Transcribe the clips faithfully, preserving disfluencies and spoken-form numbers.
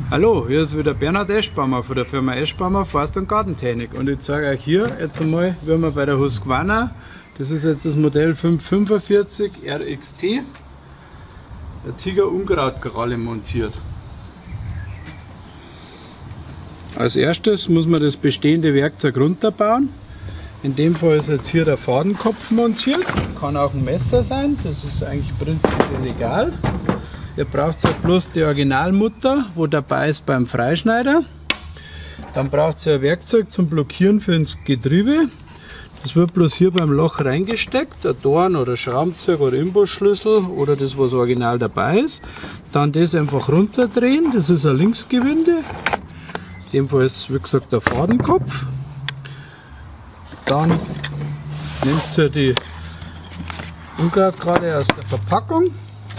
Hallo, hier ist wieder Bernhard Eschbaumer von der Firma Eschbaumer Forst- und Gartentechnik und ich zeige euch hier jetzt einmal, wie man bei der Husqvarna, das ist jetzt das Modell fünf fünfundvierzig R X T, der Tiger Unkrautkralle montiert. Als erstes muss man das bestehende Werkzeug runterbauen. In dem Fall ist jetzt hier der Fadenkopf montiert, kann auch ein Messer sein, das ist eigentlich prinzipiell egal. Ihr braucht halt bloß die Originalmutter, wo dabei ist beim Freischneider. Dann braucht ihr ein Werkzeug zum Blockieren für ins Getriebe. Das wird bloß hier beim Loch reingesteckt, ein Dorn oder Schraubenzieher oder Imbusschlüssel oder das, was original dabei ist. Dann das einfach runterdrehen, das ist ein Linksgewinde. In dem Fall ist, wie gesagt, der Fadenkopf. Dann nehmt ihr die Unkrautkralle aus der Verpackung.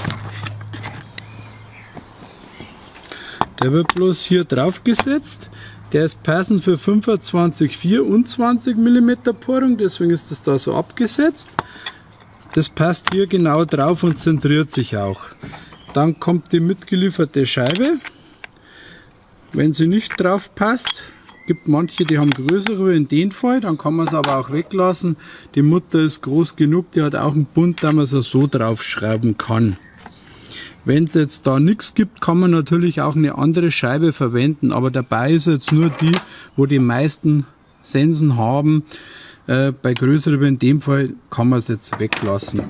Der wird bloß hier drauf gesetzt. Der ist passend für fünfundzwanzig Komma vier und zwanzig Millimeter Bohrung, deswegen ist das da so abgesetzt. Das passt hier genau drauf und zentriert sich auch. Dann kommt die mitgelieferte Scheibe. Wenn sie nicht drauf passt, gibt manche, die haben größere, in dem Fall, dann kann man es aber auch weglassen. Die Mutter ist groß genug, die hat auch einen Bund, da man es so drauf schrauben kann. Wenn es jetzt da nichts gibt, kann man natürlich auch eine andere Scheibe verwenden, aber dabei ist jetzt nur die, wo die meisten Sensen haben. Äh, bei größeren, in dem Fall, kann man es jetzt weglassen.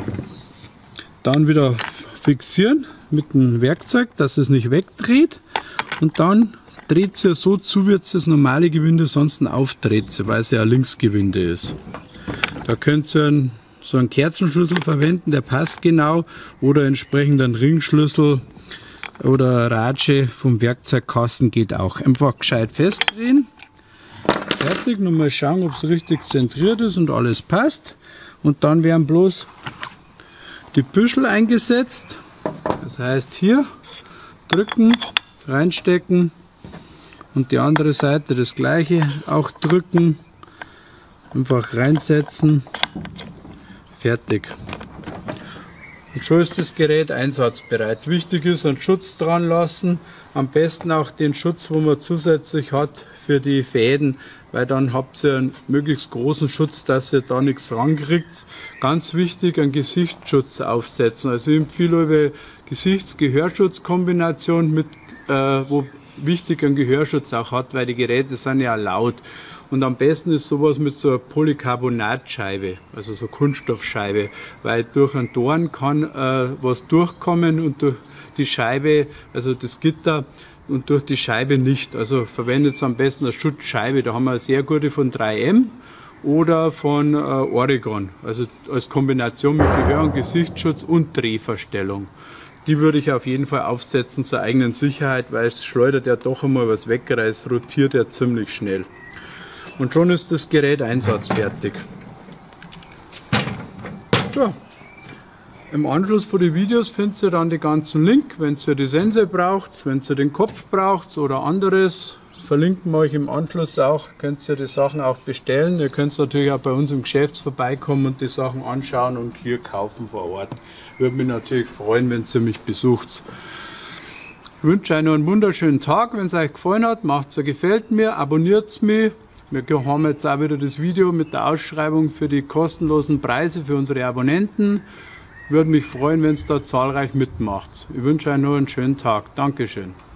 Dann wieder fixieren mit dem Werkzeug, dass es nicht wegdreht, und dann dreht ihr so zu, wie es das normale Gewinde sonst aufdreht, weil es ja ein Linksgewinde ist. Da könnt ihr einen so einen Kerzenschlüssel verwenden, der passt genau, oder entsprechend einen Ringschlüssel oder Ratsche vom Werkzeugkasten geht auch. Einfach gescheit festdrehen. Fertig, nochmal schauen, ob es richtig zentriert ist und alles passt. Und dann werden bloß die Büschel eingesetzt. Das heißt hier drücken, reinstecken und die andere Seite das gleiche auch drücken, einfach reinsetzen. Fertig. Und schon ist das Gerät einsatzbereit. Wichtig ist, einen Schutz dran lassen. Am besten auch den Schutz, wo man zusätzlich hat für die Fäden, weil dann habt ihr einen möglichst großen Schutz, dass ihr da nichts rankriegt. Ganz wichtig, einen Gesichtsschutz aufsetzen. Also ich empfehle eine Gesichts-Gehörschutz-Kombination, mit, äh, wo wichtig einen Gehörschutz auch hat, weil die Geräte sind ja laut. Und am besten ist sowas mit so einer Polycarbonatscheibe, also so Kunststoffscheibe, weil durch einen Dorn kann äh, was durchkommen und durch die Scheibe, also das Gitter, und durch die Scheibe nicht. Also verwendet am besten eine Schutzscheibe, da haben wir eine sehr gute von drei M oder von äh, Oregon, also als Kombination mit Gehör- und Gesichtsschutz und Drehverstellung. Die würde ich auf jeden Fall aufsetzen zur eigenen Sicherheit, weil es schleudert ja doch einmal was weg, es rotiert ja ziemlich schnell. Und schon ist das Gerät einsatzfertig. So. Im Anschluss von den Videos findet ihr dann die ganzen Links, wenn ihr die Sense braucht, wenn ihr den Kopf braucht oder anderes. Verlinken wir euch im Anschluss auch, könnt ihr die Sachen auch bestellen. Ihr könnt natürlich auch bei uns im Geschäft vorbeikommen und die Sachen anschauen und hier kaufen vor Ort. Würde mich natürlich freuen, wenn ihr mich besucht. Ich wünsche euch noch einen wunderschönen Tag. Wenn es euch gefallen hat, macht es, gefällt mir, abonniert mich. Wir haben jetzt auch wieder das Video mit der Ausschreibung für die kostenlosen Preise für unsere Abonnenten. Würde mich freuen, wenn es da zahlreich mitmacht. Ich wünsche euch noch einen schönen Tag. Dankeschön.